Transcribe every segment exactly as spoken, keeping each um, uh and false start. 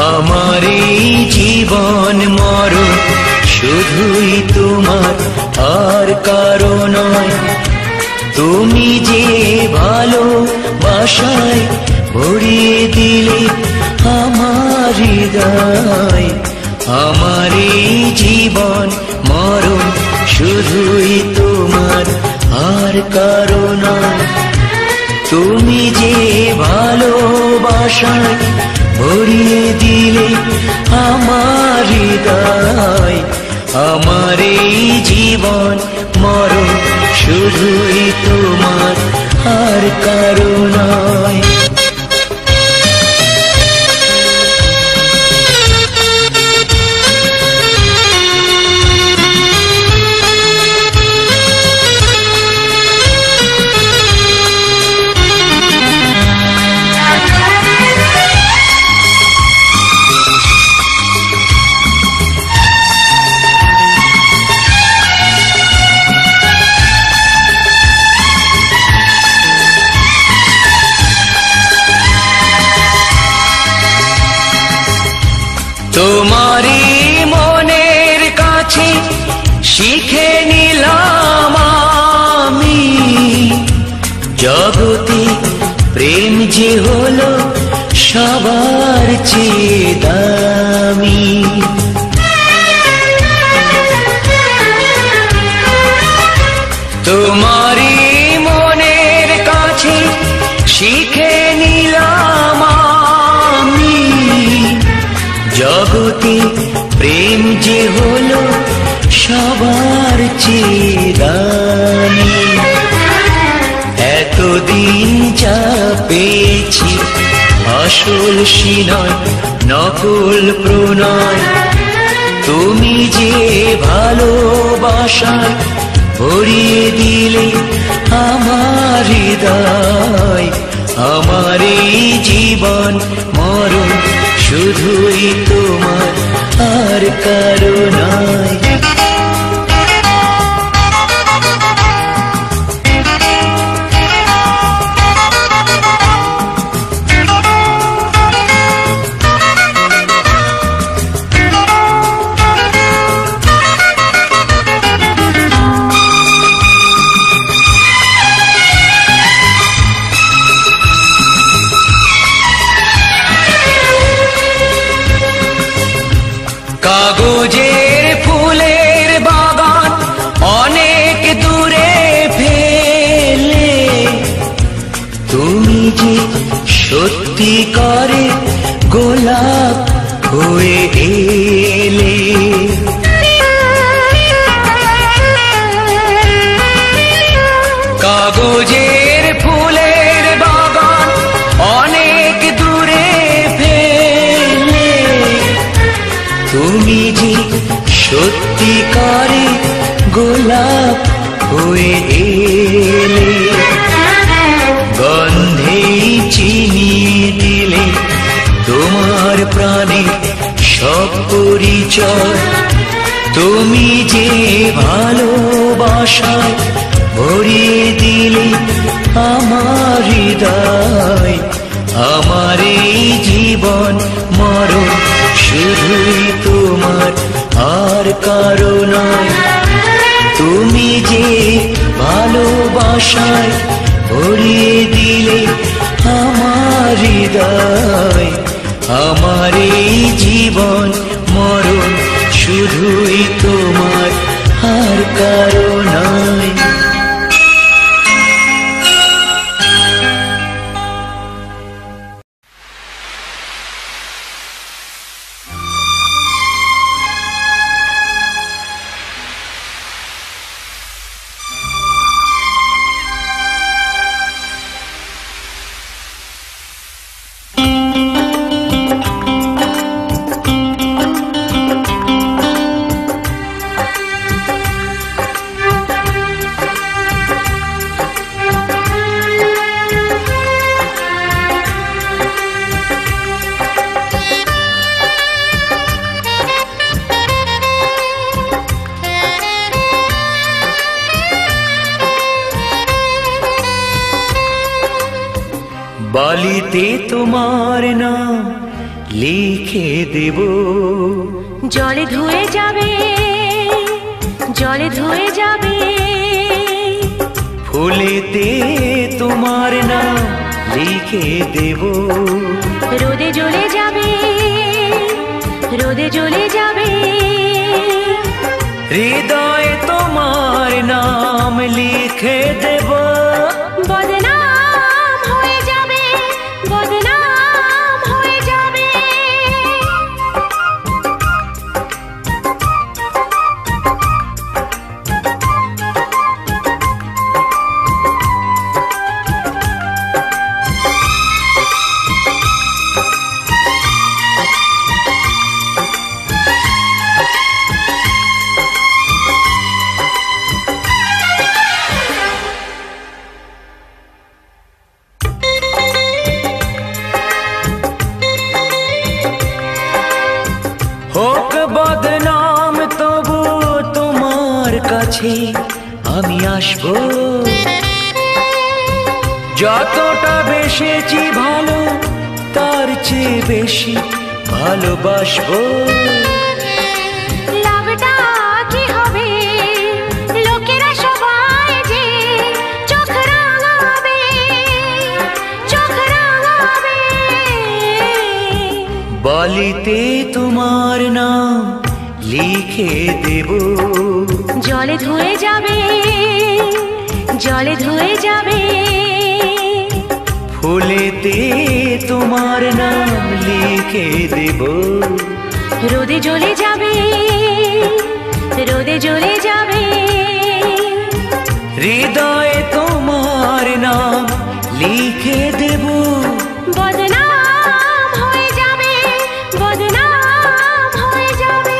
আমার এই জীবন মরণ শুধুই তোমার, আর কারো নয়। তুমি যে ভালোবাসায় ভরিয়ে দিলে আমার হৃদয়। আমার এই জীবন মরণ শুধুই তোমার, আর কারো নয়। তুমি যে ভালোবাসায় ভরিয়ে দিলে আমার হৃদয়। আমার এই জীবন মরণ শুধুই তোমার, আর কারো নয়। তোমারই মনের কাছে শিখে নিলাম আমি, জগতে প্রেম যে হলো সবার চেয়ে দামি। তোমারই মনের কাছে শিখে নিলাম আমি, জগতে প্রেম যে হলো সবার চেয়ে দামি। এতদিন যা পেয়েছি আসল সিনয় নকল প্রণয়। তুমি যে ভালোবাসায় ভরিয়ে দিলে আমার হৃদয়। আমার এই জীবন মরণ শুধুই তোমার, আর কারো নয়। কাগজের ফুলের বাগান অনেক দূরে ফেলে তুমি যে সত্যি করে গোলাপ হয়ে এলে। কাগজের ফুলের বাগান অনেক দূরে ফেলে তুমি যে সত্যিকারে গোলাপ হয়ে এলে। গন্ধে চিনিয়ে দিলে তোমার প্রাণে সব পরিচয়। তুমি যে ভালোবাসায় ভরিয়ে দিলে আমার হৃদয়। আমার এই জীবন মরণ শুধুই তোমার, আর কারো নয়। তুমি যে ভালোবাসায় ভরিয়ে দিলে আমার হৃদয়। আমার এই জীবন মরণ শুধুই তোমার, আর কারো নয়। বালিতে তোমার নাম লিখে দেব। জলে ধুয়ে যাবে, জলে ধুয়ে যাবে, ফুলেতে তোমার নাম লিখে দেব। রোদে জ্বলে যাবে, রোদে জ্বলে যাবে, হৃদয়ে তোমার নাম লিখে দেব। বদনাম হয়ে যাবে, বদনাম হয়ে যাবে। হোক বদনাম তবু তোমার কাছে আমি আসবো। যতটা বেসেছি ভালো তার চেয়ে বেশি ভালোবাসবো। লাভটা কি হবে, লোকেরা সবাই যে চোখ রাঙাবে, চোখ রাঙাবে। বালিতে তোমার নাম লিখে দেব। জলে ধুয়ে যাবে, জলে ধুয়ে যাবে, ফুলেতে তোমার নাম লিখে দেব। রোদে জ্বলে যাবে, রোদে জ্বলে যাবে, হৃদয়ে তোমার নাম লিখে দেব। বদনাম হয়ে যাবে, বদনাম হয়ে যাবে।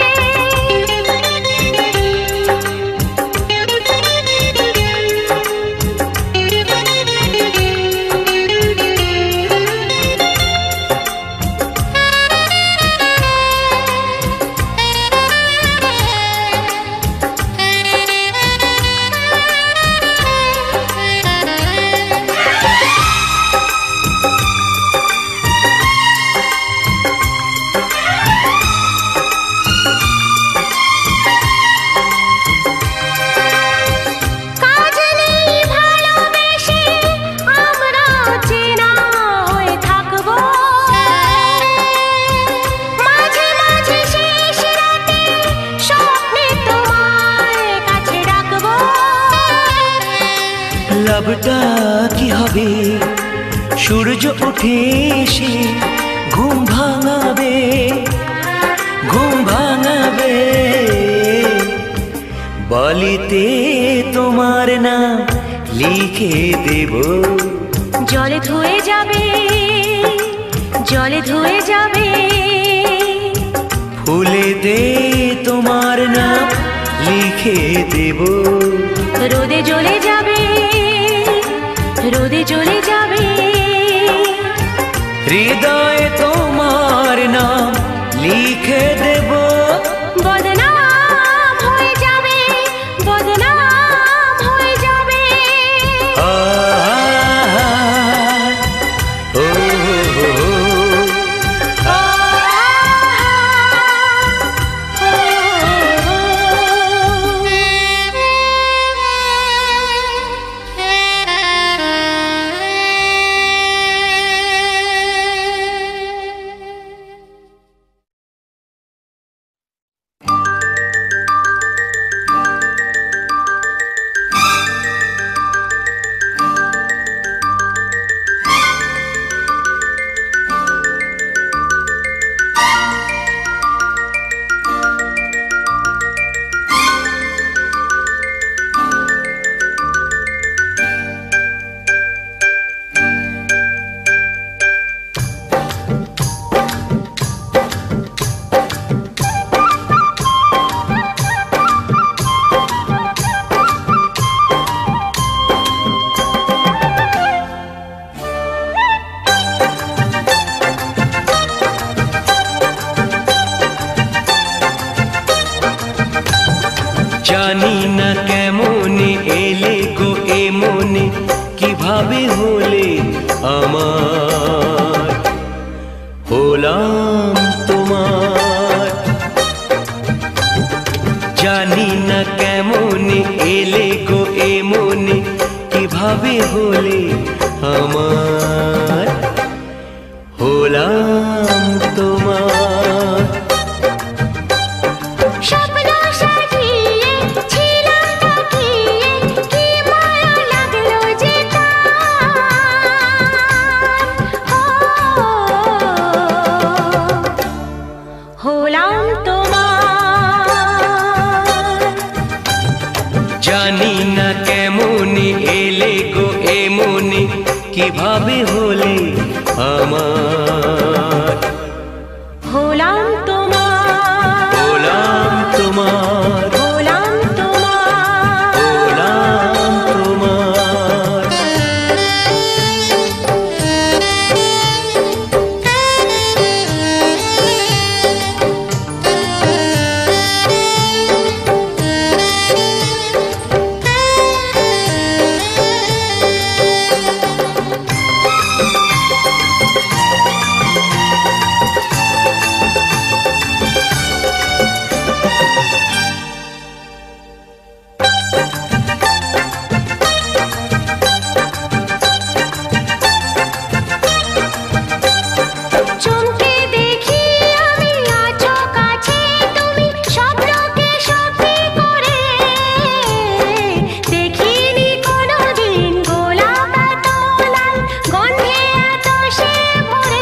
লাভটা কি হবে, সূর্য উঠে এসে ঘুম ভাঙাবে, ঘুম ভাঙাবে। বালিতে তোমার নাম লিখে দেব। জলে ধুয়ে যাবে, জলে ধুয়ে যাবে, ফুলেতে তোমার নাম লিখে দেব। রোদে জ্বলে যাবে, রোদে জ্বলে যাবে, হৃদয়ে তোমার নাম লিখে দেব। বদনাম হয়ে যাবে, বদনাম হয়ে যাবে। আ, ও, ও, আ, জানি না কেমনে এলে গো এ মনে, কিভাবে হলে আমার হলাম কিভাবে হলে আমার। হলাম তোমার, হলাম তোমার, হলাম তোমার, হলাম তোমার। চমকে দেখি আমি আছো কাছে তুমি স্বপ্নকে সত্যি করে, দেখিনি কোনোদিন গোলাপ এত লাল গন্ধে এত সে ভরে।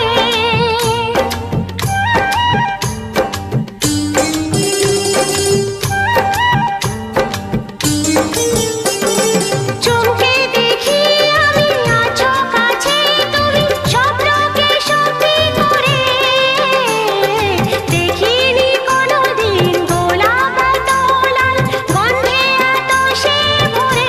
চমকে দেখি আমি আছো কাছে তুমি স্বপ্নকে সত্যি করে, দেখিনি কোনোদিন গোলাপ এত লাল গন্ধে এত সে ভরে।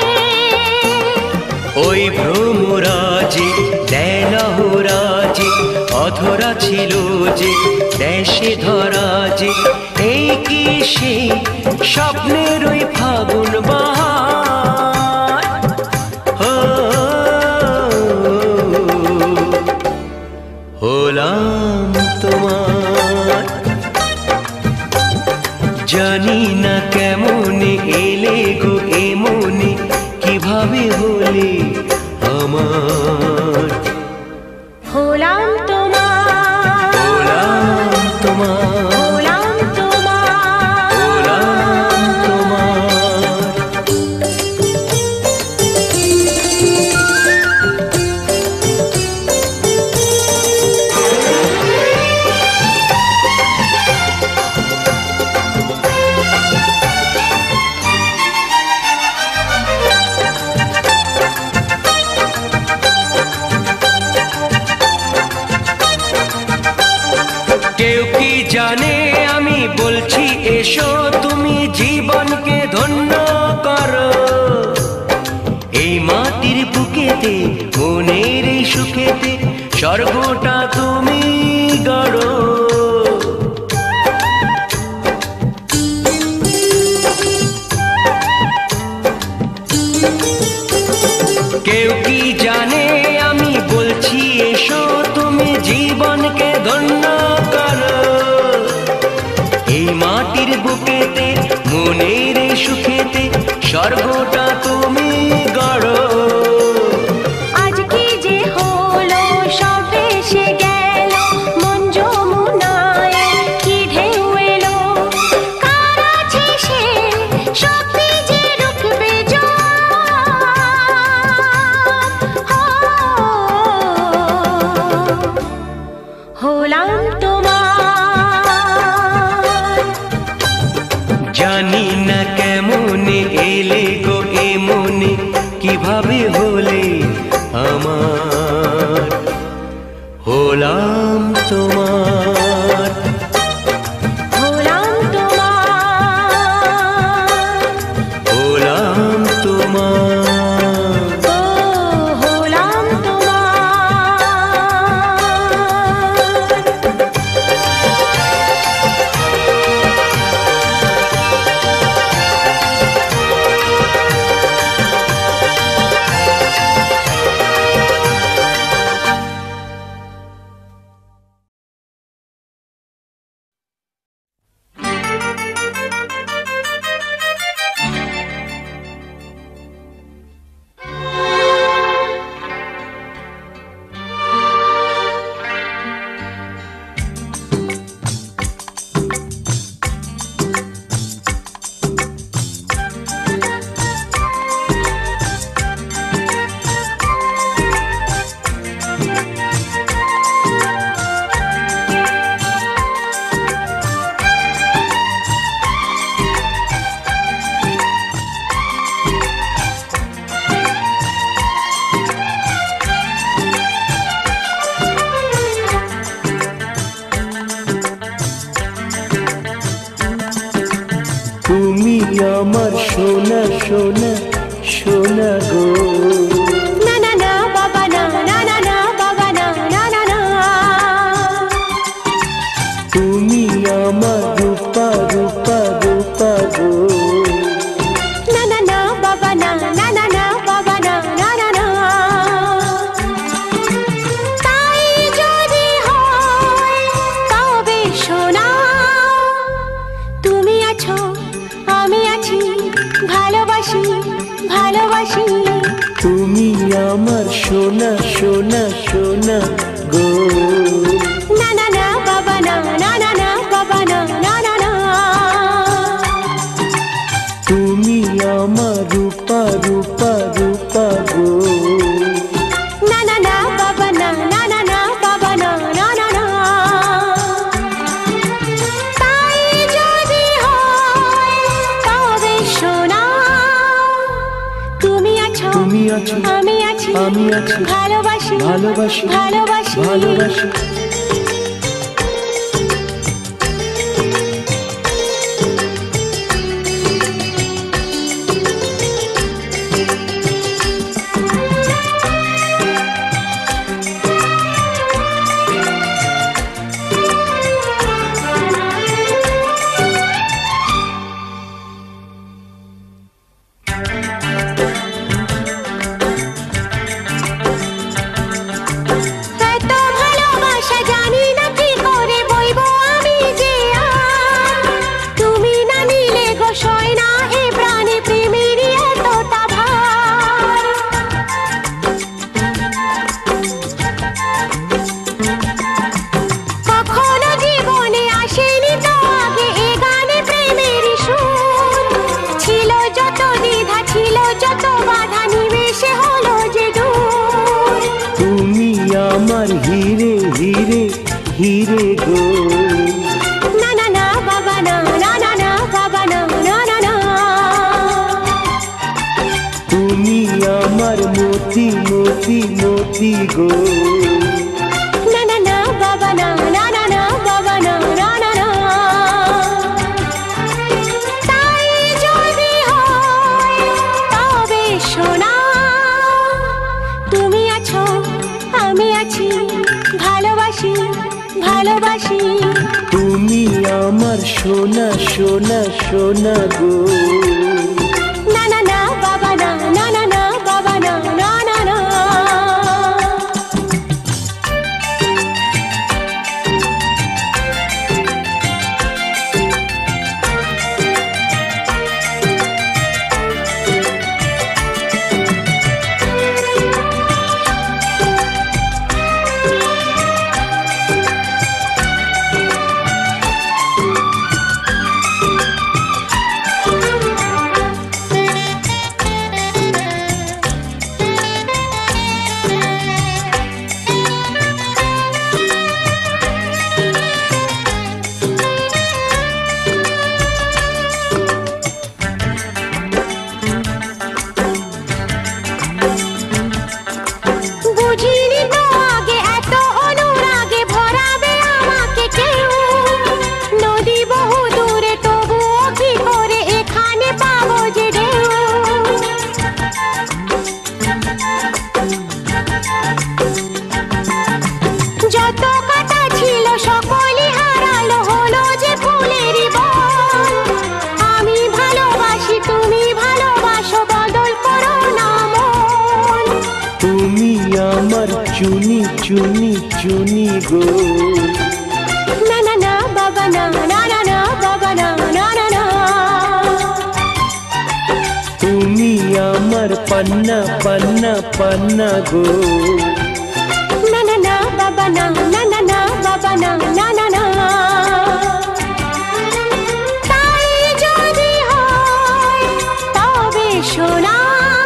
ওই ভ্রমরাজে দেলহরাজে অধরা ছিল যে দেশে ধরা যে, এই কি সেই স্বপ্নের ওই ফাগুন বাহার। হো, হলাম তোমার। জানি না কেমনে এলে গো এমনে, কিভাবে হলে আমার। হলাম তোমার, হলাম তোমার, হলাম তোমার, হলাম তোমার। কেউ কি জানে আমি বলছি এসো তুমি জীবনকে ধন্য করো। এই মাটির বুকেতে মনের এই সুখেতে স্বর্গটা তুমি গড়ো। কেউ কি জানে আমি বলছি এসো তুমি জীবনকে ধন্য করো। এই মাটির বুকেতে মনের এই সুখেতে স্বর্গটা তুমি গড়ো। আজ কি যে হলো সব ভেসে গেল মন যমুনায় কি ঢেউ এলো, কার আছে সে শক্তি যে রুখবে জোয়ার। হলাম তোমার, জানি না কেমনে এলে গো এমনে, কিভাবে হলে আমার। হলাম তোমার। সোনা সোনা গো। না না না বাবা না, না না না বাবা না, না না না। তুমি আমার রূপা রূপা রূপা গো। না না না বাবা না, না না না বাবা না, না না না। তাই যদি হয় তবে সোনা, তুমি আছো আমি আছি, ভালোবাসি ভালোবাসি। তুমি আমার সোনা সোনা সোনা গো। না না না বাবা না, না না না বাবা না, না না না। তুমি আমার রূপা রূপা রূপা গো। না না না বাবা না, না না না বাবা না, না না না। তাই যদি হয় তবে সোনা, তুমি আছো তুমি আছো আমি আছি, আমি আছি, ভালোবাসি ভালোবাসি ভালোবাসি ভালোবাসি। এত ভালোবাসা জানি না কি করে বইবো আমি যে আর। তুমি না নিলে গো সয় না এ প্রাণে প্রেমেরই এতটা ভার। কখনো জীবনে আসেনি তো আগে এ গানে প্রেমেরই সুর। ছিল যত দ্বিধা ছিল যত বাধা, নিমেষে হলো যে দূর। তুমি আমার হিরে হিরে হিরে গো। না না না বাবা না, না না না বাবা না, না না না। তুমি আমার মতি মতি মতি গো। না না না বাবা না, না না না বাবা না, না না না। তাই যদি হয় তবে সোনা, তুমি আছো আমি আছি, ভালোবাসি ভালোবাসি। তুমি আমার সোনা সোনা সোনা গো। না না না বাবা না, না না না বাবা না, না না না। বুঝিনি তো আগে এত অনুরাগে ভরাবে আমাকে কেউ। নদী বহু দূরে তবুও কি করে এখানে পাবো যে ঢেউ। যত কাটা ছিল সকলই হারালো, হলো যে ফুলেরই বন। আমি ভালোবাসি তুমি ভালোবাসো, বদল করো না মন। তুমি আমার চুনি চুনি চুনি গো। না না না বাবা না, না না না বাবা না, না না না। তুমি আমার পান্না পান্না পান্না গো। না না না বাবা না, না না না বাবা না, না না না। তাই যদি হয় তবে সোনা,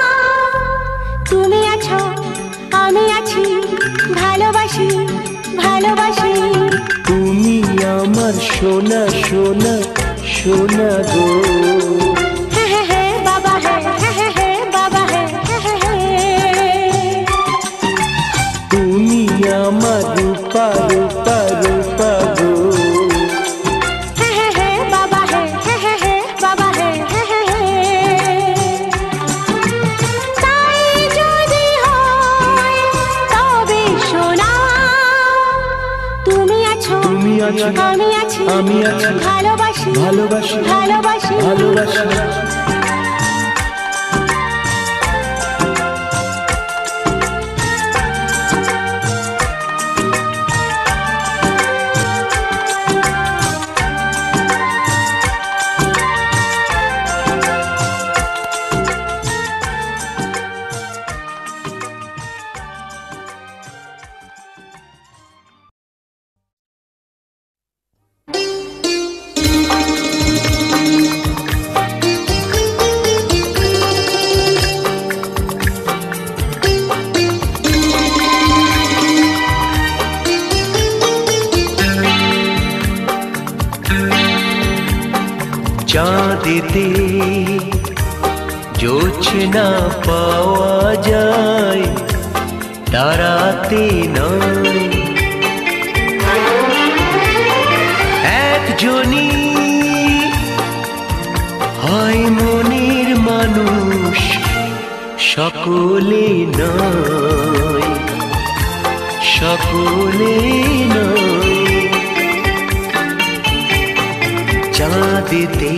তুমি আছো আমি আছি, ভালোবাসি ভালোবাসি। তুমি আমার সোনা সোনা সোনা গো। হ্যাঁ হ্যাঁ হ্যাঁ বাবা হ্যাঁ, হ্যাঁ হ্যাঁ হ্যাঁ বাবা হ্যাঁ, হ্যাঁ হ্যাঁ হ্যাঁ। তুমি আমার রূপা রূপা রূপা গো। হ্যাঁ হ্যাঁ হ্যাঁ বাবা হ্যাঁ, হ্যাঁ হ্যাঁ হ্যাঁ বাবা হ্যাঁ, হ্যাঁ হ্যাঁ হ্যাঁ। আছো তুমি আছো, আমি আছি, আমি আছি, ভালোবাসি ভালোবাসি, ভালোবাসি ভালোবাসি। চাঁদেতে জোছনা পাওয়া যায়, তারাতে নয়। একজনই হয় মনের মানুষ, সকলে নয়, সকলে নয়। চাঁদেতে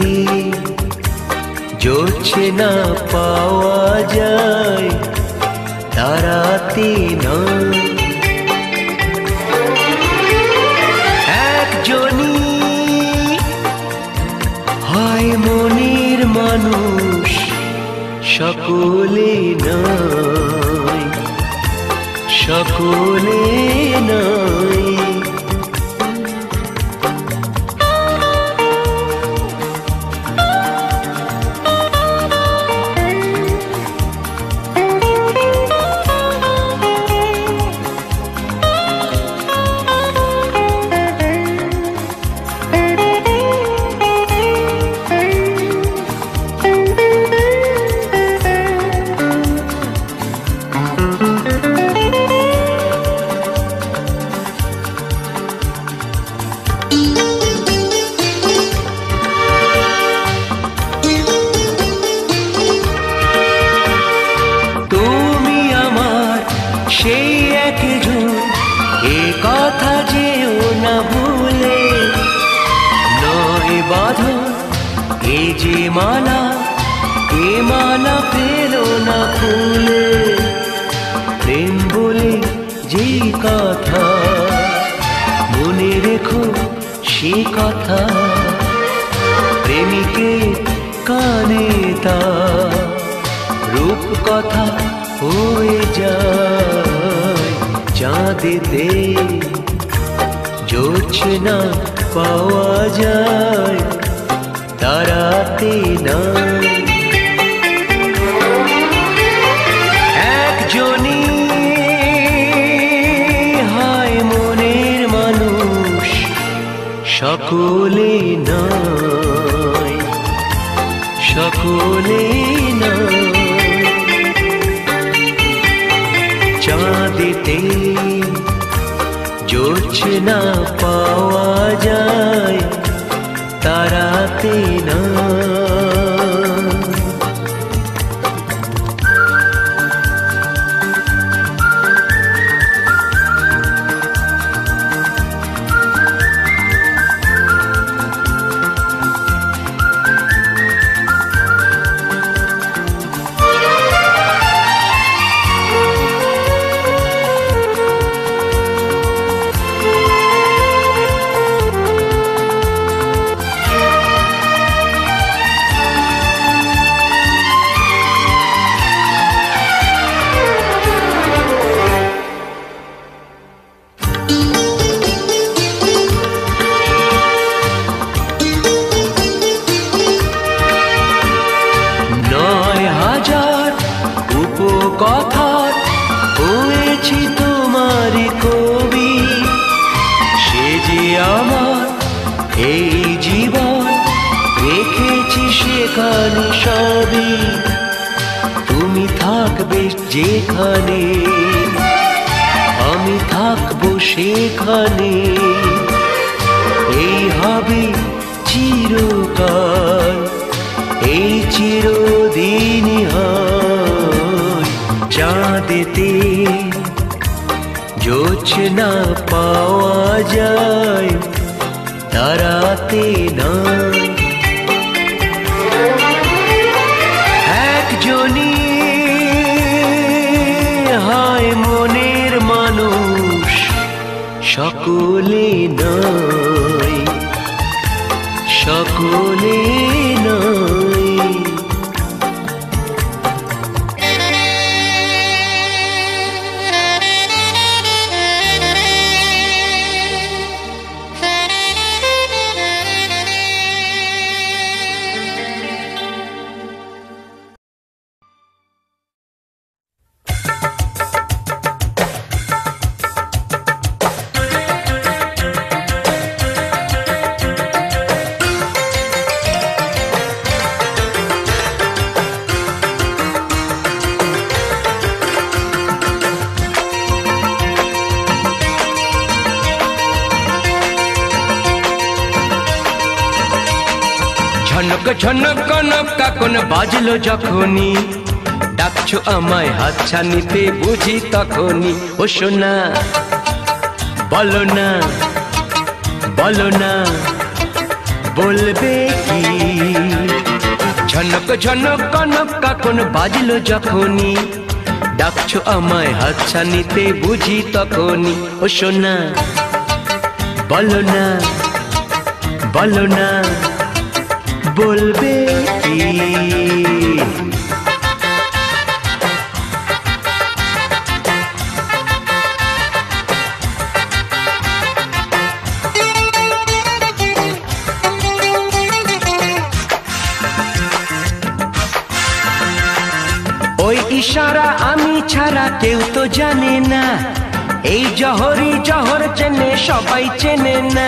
জোছনা পাওয়া যায়, তারাতে নয়। একজনই হয় মনের মানুষ, সকলে নয়, সকলে নয়। সেই একজন, এ কথা যেও না ভুলে, নয় বাঁধন এ যে মালা, এ মালা পেলো না ফুলে। প্রেম বলে যে কথা, মনে রেখো সে কথা, প্রেমিকে কানে তা রূপ কথা হয়ে যায়। চাঁদেতে জোছনা পাওয়া যায়, তারাতে নয়। একজনই হয় মনের মানুষ, সকলে নয়, সকলে নয়। চাঁদেতে জোছনা পাওয়া যায়, তারাতে নয়। কথার হয়েছি তোমার কবি, সে যে আমার এই জীবন রেখেছি সেখানে সবই। তুমি থাকবে যেখানে, আমি থাকবো সেখানে, এই হবে চিরকাল, এই চিরদিনই হয়। চাঁদেতে জোছনা খোঁজ না পাওয়া যায় তারাতে না, একজনই হয় মনের মানুষ, সকলে নয়, সকলে নয়। ঝনক ঝনক কনক কাকন বাজলো যখনই, ডাকছো আমায় হাতছানিতে বুঝি তখনই। ও সোনা বলো না, বলো না বলবে কি? ঝনক ঝনক কনক কাকন বাজলো যখনই, ডাকছো আমায় হাতছানিতে বুঝি তখনই। ও সোনা বলো না, বলো না বলবে কি? ওই ইশারা আমি ছাড়া কেউ তো জানে না, এই জহরি জহর চেনে সবাই চেনে না।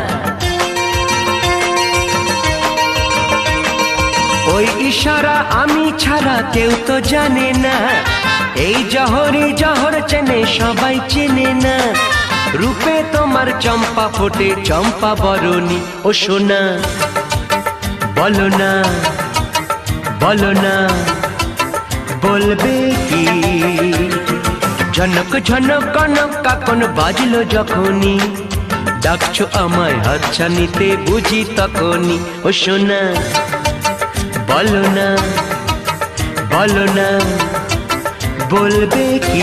ওই ইশারা আমি ছাড়া কেউ তো জানে না, এই জহরি জহর চেনে সবাই চেনে না। রূপে তোমার চম্পা ফোটে চম্পা বরণী। ও সোনা বলো না, বলো না বলবে কি? ঝনক ঝনক কনক কাকন বাজলো যখনই, ডাকছো আমায় হাতছানিতে বুঝি তখনই। ও সোনা বলো না, বলো না বলবে কি?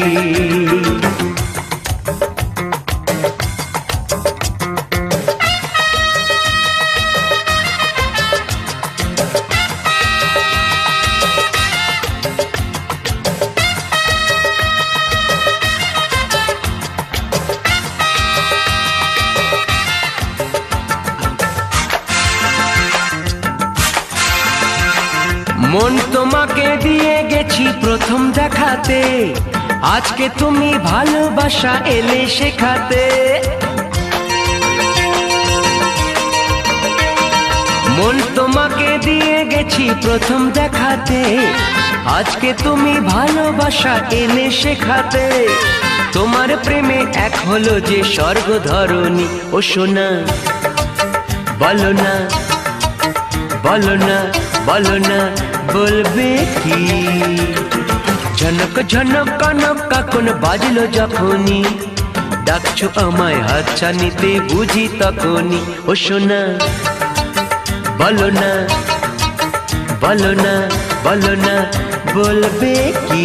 মন তোমাকে দিয়ে গেছি প্রথম দেখাতে, আজকে তুমি ভালোবাসা এলে শেখাতে। মন তোমাকে দিয়ে গেছি প্রথম দেখাতে, আজকে তুমি ভালোবাসা এলে শেখাতে। তোমার প্রেমে এক হলো যে স্বর্গ ধরণী। ও সোনা বলো না, বলো না, বলো না বলবে কি? ঝনক ঝনক কনক কাকন বাজলো যখনই, ডাকছো আমায় হাতছানিতে বুঝি তখনই। ও সোনা বলো না, বলো না, বলো না বলবে কি?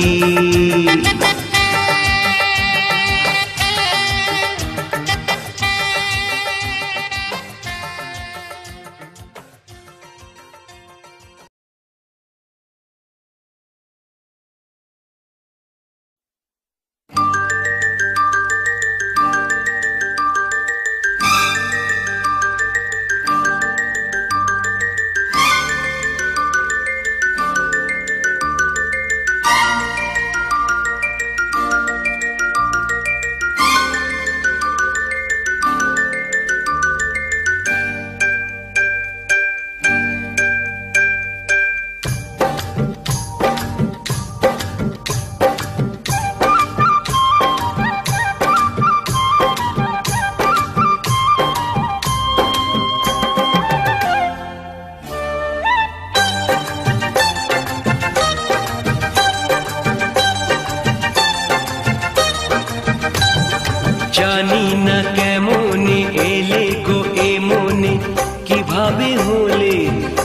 এলে গো এ মনে কিভাবে হলে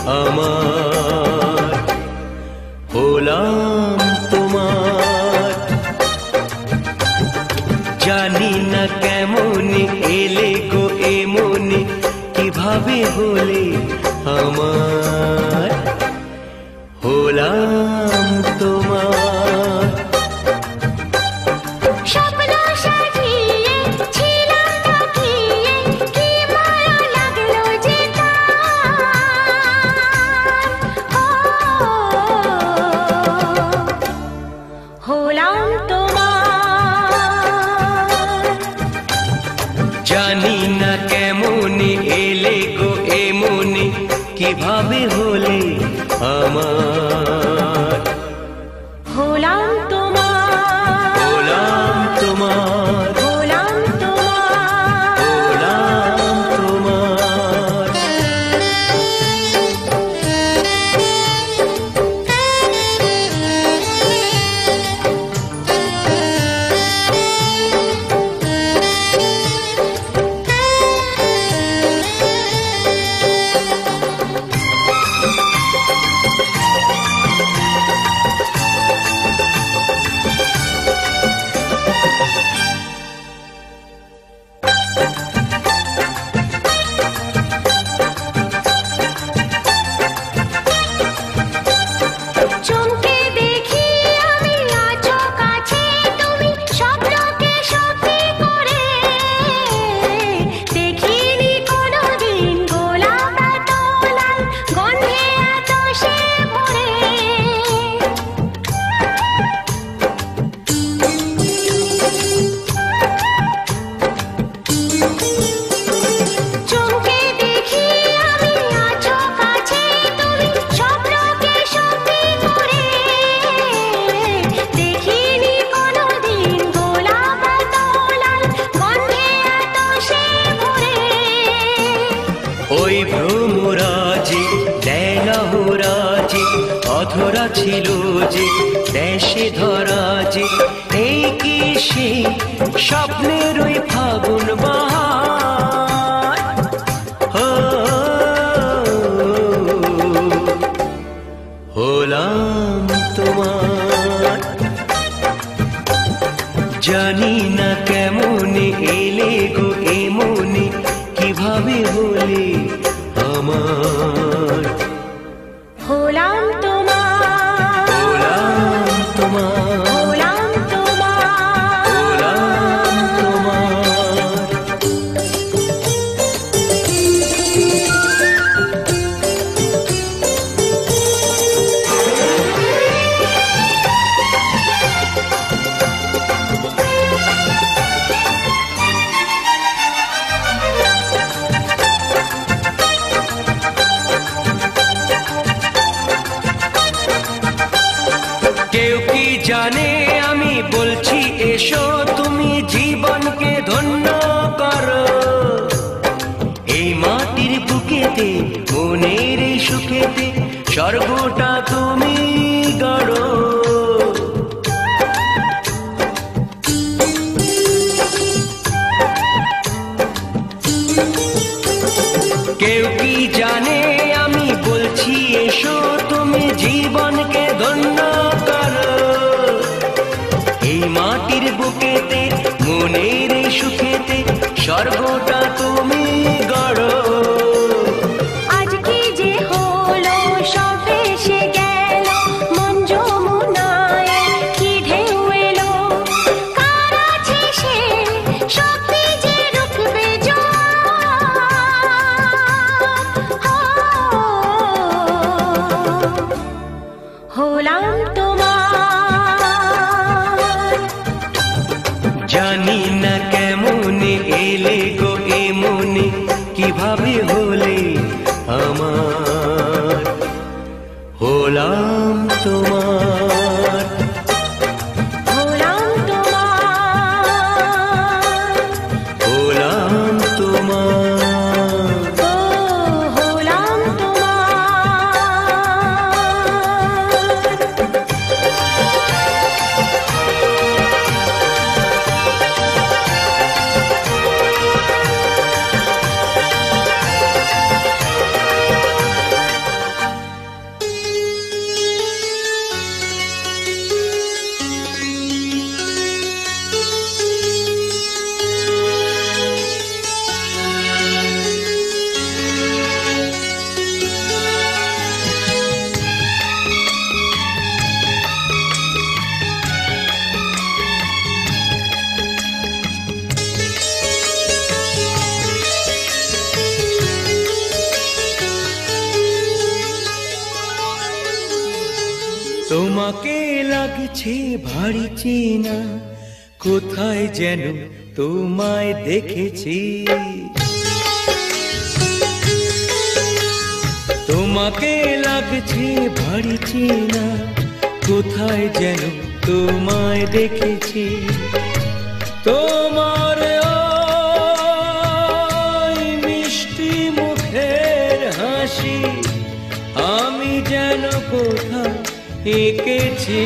আমার হলাম তোমার জানি না কেমন এলে গো এ মনে কিভাবে হলে আমার হলাম তোমার স্বপ্ন সাজিয়ে ছিলাম তাকিয়ে কি মায়া লাগলো যে হলাম তোমার জানি না কেমন এলে গো এ মনে কিভাবে হলে আমার হলাম তোমার হলাম তোমার হলাম তোমার হলাম তোমার চমকে দেখি আমি আছো কাছে তুমি স্বপ্নকে সত্যি করে দেখিনি কোনোদিন গোলাপ এত লাল গন্ধে এত সে ভরে চমকে দেখি আমি আছো কাছে তুমি স্বপ্নকে সত্যি করে দেখিনি কোনোদিন গোলাপ এত লাল গন্ধে এত সে ভরে ওই ভ্রমরাজে দেয়রাজে অধরা ছিল যে দেশে ধরা যে এই কি সে স্বপ্নের ওই ফাগুন বাহার হো, হলাম তোমার জানি না কেমন এলে গো এ মনে কিভাবে হলে আমার হলাম তোমার হলাম তোমার হলাম তোমার হলাম তোমার কেউ কি জানে আমি বলছি এসো তুমি জীবনকে ধন্য করো এই মাটির বুকেতে মনের এই সুখেতে স্বর্গটা তুমি গড়ো কেউ কি জানে আমি বলছি এসো তুমি জীবনকে ধন্য করো এই মাটির বুকেতে মনের এই সুখেতে স্বর্গটা তুমি গড়ো আজকে যে হলো সব ভেসে গেল মন যমুনায় কি ঢেউ এলো কার আছে সে শক্তি যে রুখবে জোয়ার হলাম তোমার জানি না কেমন এলে গো এ মনে কিভাবে হলে আমার হলাম তোমার হলাম তোমার হলাম তোমার ও হলাম তোমার তোমাকে লাগছে ভারী চেনা, কোথায় যেন তোমায় দেখেছি। তোমাকে লাগছে ভারী চেনা, কোথায় যেন তোমায় দেখেছি। তোমার ওই মিষ্টি মুখের হাসি আমি যেন কোথায় এঁকেছি।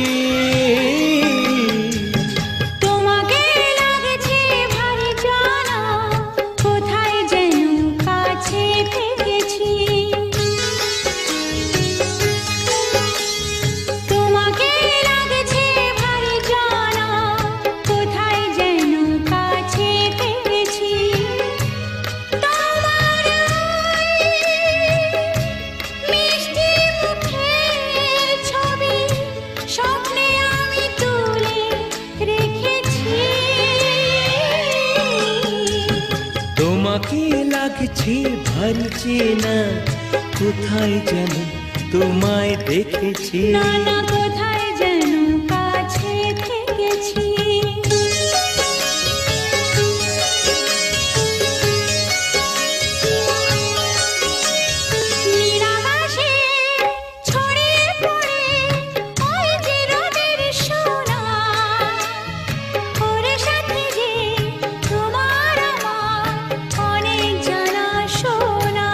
তোমাকে লাগছে ভারী জানা, কোথায় যেন কাছে থেকেছি। তোমাকে লাগছে ভারী জানা, কোথায় যেন কাছে থেকেছি। তোমার মিষ্টি মুখের ছবি স্বপ্নে আমি তুলে রেখেছি। তোমাকে লাগছে ভারী চেনা, কোথায় যেন তোমায় দেখেছি। না না কোথায় যেন কাছে থেকেছি। নীলাকাশে ছড়িয়ে পড়ে ওই যে রোদের সোনা, ওর সাথে যে তোমার আমার অনেক জানা শোনা।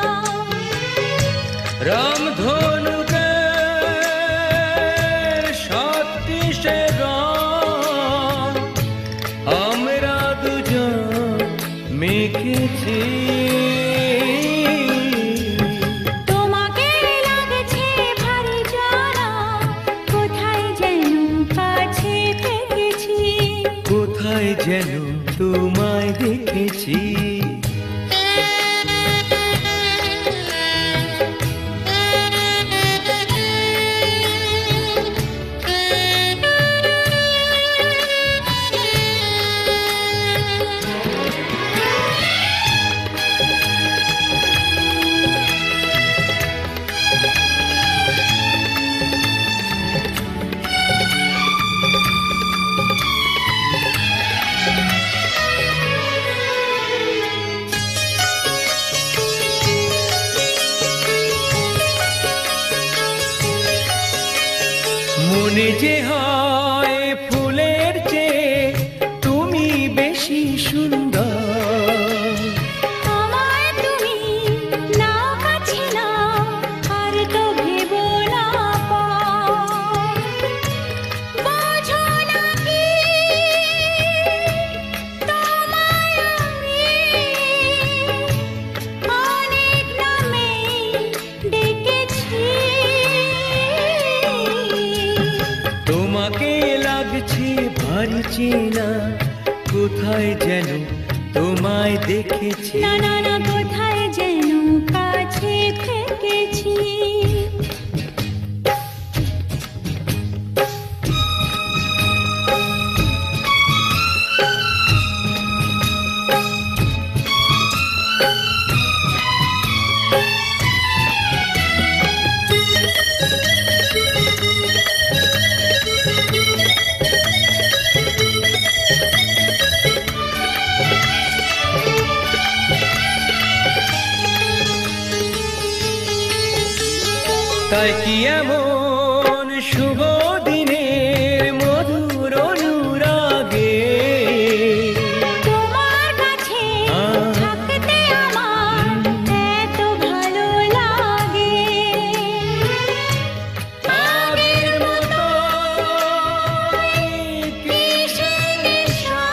রামধনুকে সাতটি সে রং আমরা দুজন মেখেছি। তোমাকে লাগছে ভারী জানা, কোথায় যেন কাছে থেকেছি। কোথায় যেন তোমায় দেখেছি। মনে যে হয় ফুলের চেয়ে তুমি বেশি সুন্দর। আমায় তুমি নাও কাছে নাও, আর তো ভেবো না পর। বোঝো না কি তোমায় আমি অনেক নামে ডেকেছি। তোমাকে লাগছে ভারী চেনা, কোথায় যেন তোমায় দেখেছি। না না না কোথায় যেন কাছে থেকেছি। তাই কি এমন শুভ দিনের মধুর অনুরাগে তোমার কাছে থাকতে আমার এত ভালো লাগে। আগের মতো কিসে নেশা,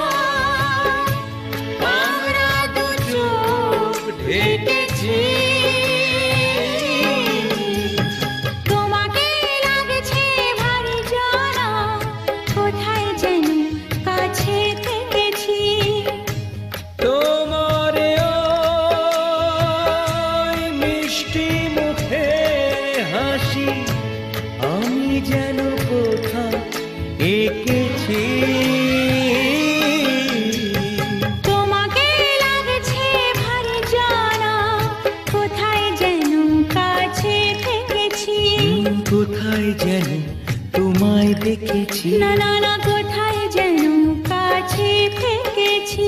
আমরা দু চোখ ঢেকেছি। তোমাকে লাগছে ভারী জানা, কোথায় যেন কাছে থেকেছি। তোমার ওই মিষ্টি মুখের হাসি আমি যেন কোথায় এঁকেছি। তোমাকে লাগছে ভারী জানা, কোথায় যেন কাছে থেকেছি। কোথায় যেন রেখেছি। না না না কোথায় যেন কাছে থেকেছি।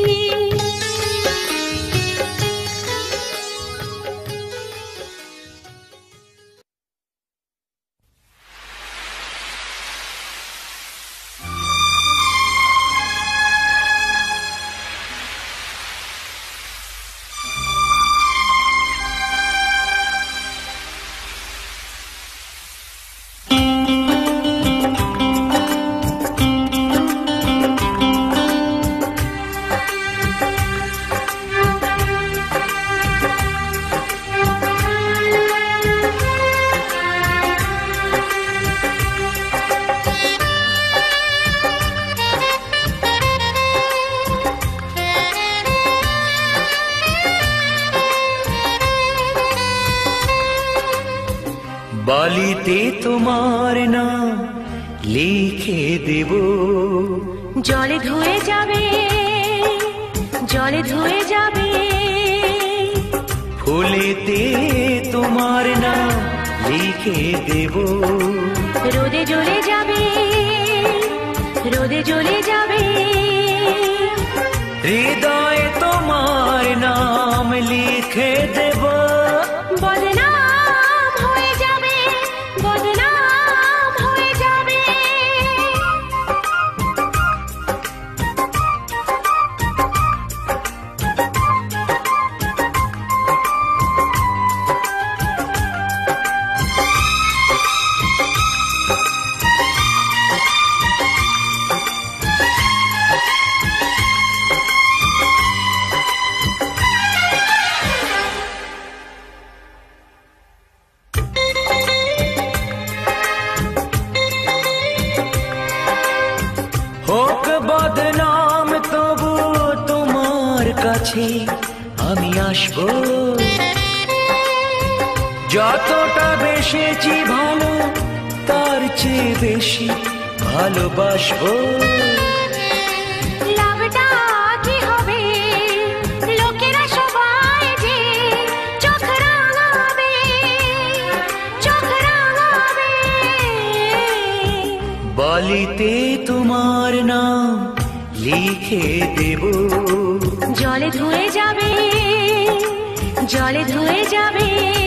বালিতে তোমার নাম লিখে দেব, জলে ধুয়ে যাবে, জলে ধুয়ে যাবে। ফুলেতে তোমার নাম লিখে দেব, রোদে জ্বলে যাবে, রোদে জ্বলে যাবে। হৃদয়ে তোমার নাম লিখে দেব, বদনাম হয়ে যাবে, বদনাম হয়ে যাবে। হোক বদনাম তবু তোমার কাছে আমি আসবো। যতটা বেসেছি ভালো তার চেয়ে বেশি ভালোবাসবো। লাভটা কি হবে, লোকেরা সবাই যে চোখ রাঙাবে, চোখ রাঙাবে। বালিতে তোমার নাম লিখে দেব, জলে ধুয়ে যাবে, জলে ধুয়ে যাবে।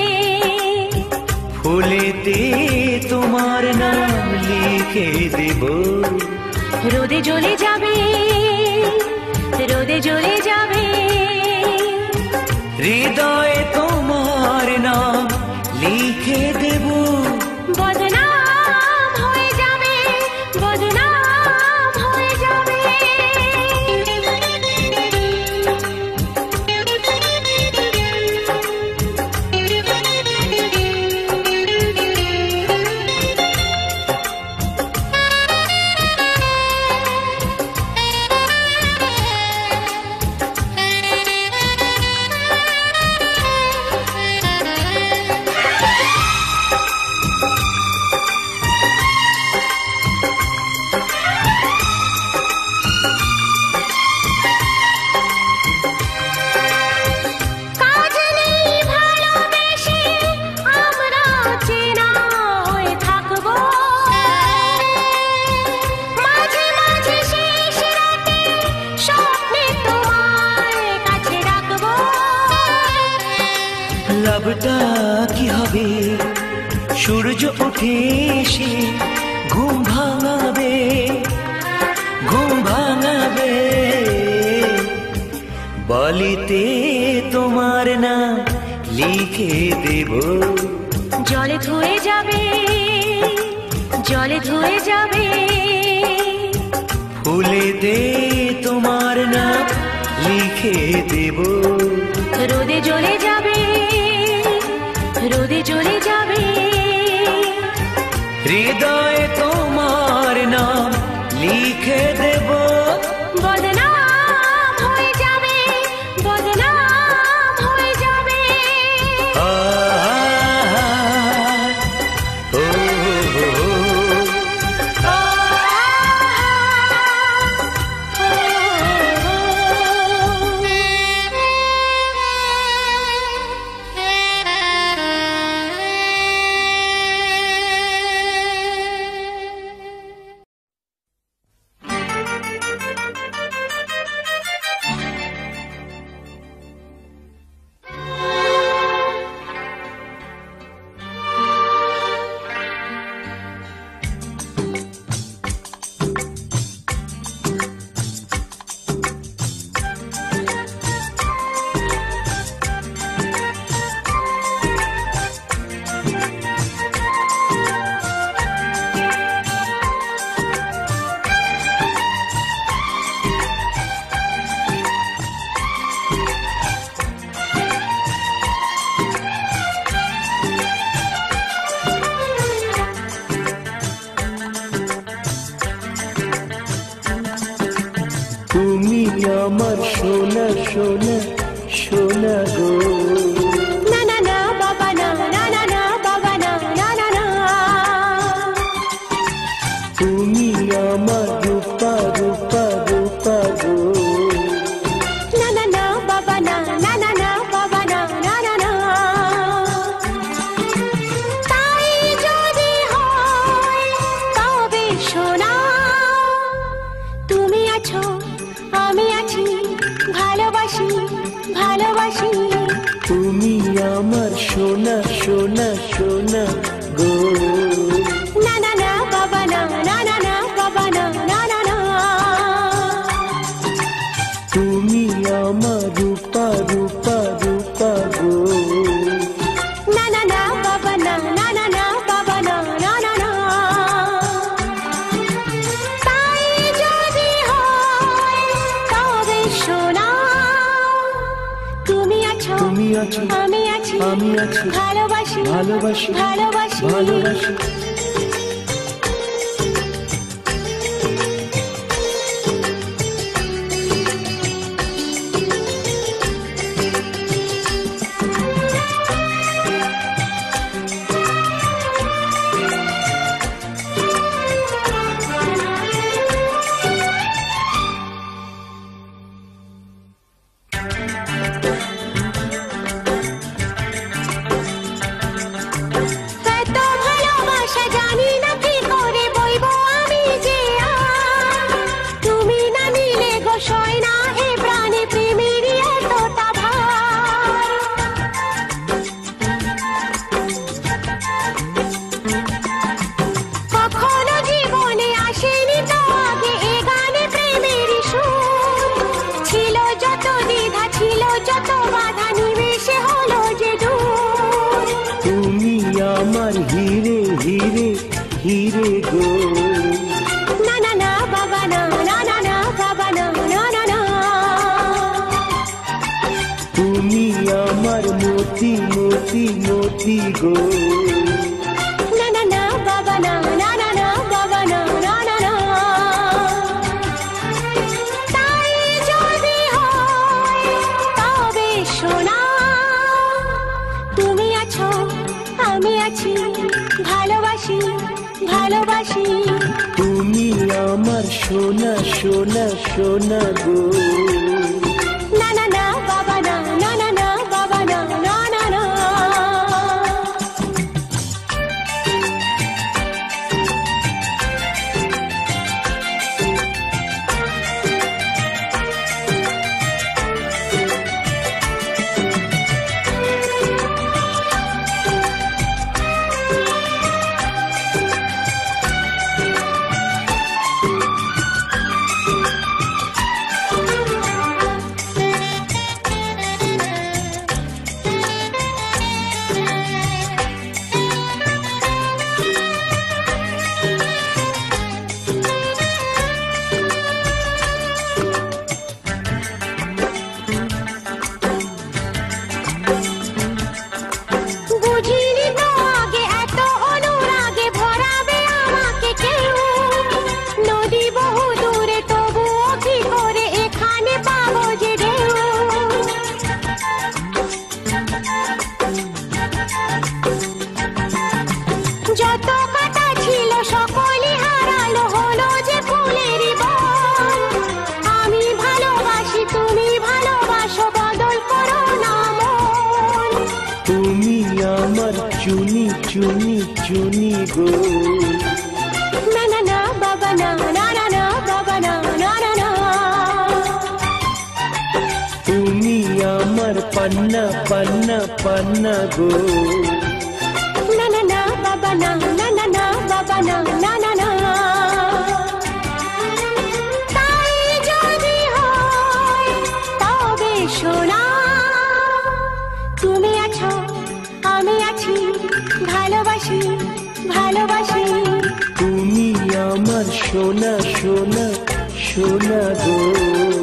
ফুলেতে তোমার নাম লিখে দেব, রোদে জ্বলে যাবে, রোদে জ্বলে যাবে। হৃদয়ে তোমার নাম লিখে দেব, বদনাম হয়ে যাবে, বদনাম হয়ে যাবে। লাভটা কি হবে, সূর্য উঠে এসে ঘুম ভাঙাবে, ঘুম ভাঙাবে। বালিতে তোমার নাম লিখে দেব, জলে ধুয়ে যাবে, জলে ধুয়ে যাবে। ফুলেতে তোমার নাম লিখে দেব, রোদে জ্বলে যাবে, রোদে জ্বলে যাবে। হৃদয়ে তোমার নাম লিখে দেব, বদনাম হয়ে যাবে, বদনাম হয়ে যাবে। আ, ও, ও, আ, ও, ও, ও। সোনা সোনা গো। না না না বাবা না, না না না বাবা না, না না না। তুমি আমার রূপা রূপা রূপা গো। না না না বাবা না, না না না বাবা না, না না না। তাই যদি হয় তবে সোনা, তুমি আছো আমি আছি, ভালোবাসি ভালোবাসি। তুমি আমার সোনা সোনা সোনা গো। না না না বাবা না, না না না বাবা না, না না না। তুমি আমার রূপা রূপা রূপা গো। না না না বাবা না, না না না বাবা না, না না না। তাই যদি হয় তবে সোনা, তুমি আছো তুমি আছো আমি আছি, আমি আছি, ভালোবাসি ভালোবাসি ভালোবাসি ভালোবাসি। এত ভালোবাসা জানি না কি করে বইবো আমি যে আর। তুমি না নিলে গো সয় না এ প্রাণে প্রেমের এতটা ভার। কখনো জীবনে আসেনি তো আগে এ গানে প্রেমের সুর। ছিল যত দ্বিধা ছিল যত বাধা, নিমেষে হলো যে দূর। তুমি আমার হিরে হিরে হিরে গো। না না না বাবা না, না না না বাবা না, না না না। তুমি আমার মতি মতি মতি গো। না না না বাবা না, না না না বাবা না, না না না। তাই যদি হয় তবে সোনা, তুমি আছো আমি আছি, ভালোবাসি ভালোবাসি। তুমি আমার সোনা সোনা সোনা গো। না না না বাবা না, না না না বাবা না, না না না। বুঝিনি তো আগে এত অনুরাগে ভরাবে আমাকে কেউ। নদী বহু দূরে তবুও কি করে এখানে পাবো যে ঢেউ। যত কাটা ছিল সকলই হারালো, হলো যে ফুলেরই বন। আমি ভালোবাসি তুমি ভালোবাসো, বদল করো না মন। তুমি আমার চুনি চুনি চুনি গো। না না না বাবা না, না না না বাবা না, না না না। তুমি আমার পান্না পান্না পান্না গো। না না না বাবা না, না না না বাবা না, না না না। তাই যদি হয় তবে সোনা, তুমি আছো আমি আছি, ভালোবাসি ভালোবাসি। তুমি আমার সোনা সোনা সোনা গো।